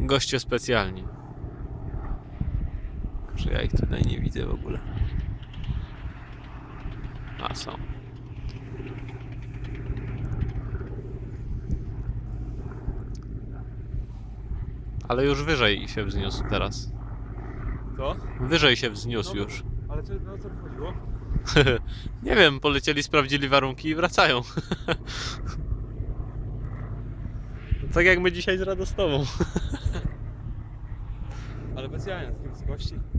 Goście specjalni. Że ja ich tutaj nie widzę w ogóle. A, są. Ale już wyżej się wzniósł teraz. Co? Wyżej się wzniósł już. Ale co, no, co chodziło? Nie wiem, polecieli, sprawdzili warunki i wracają. Tak jak my dzisiaj z Radostową. Ale bez jaja, z takiej wysokości.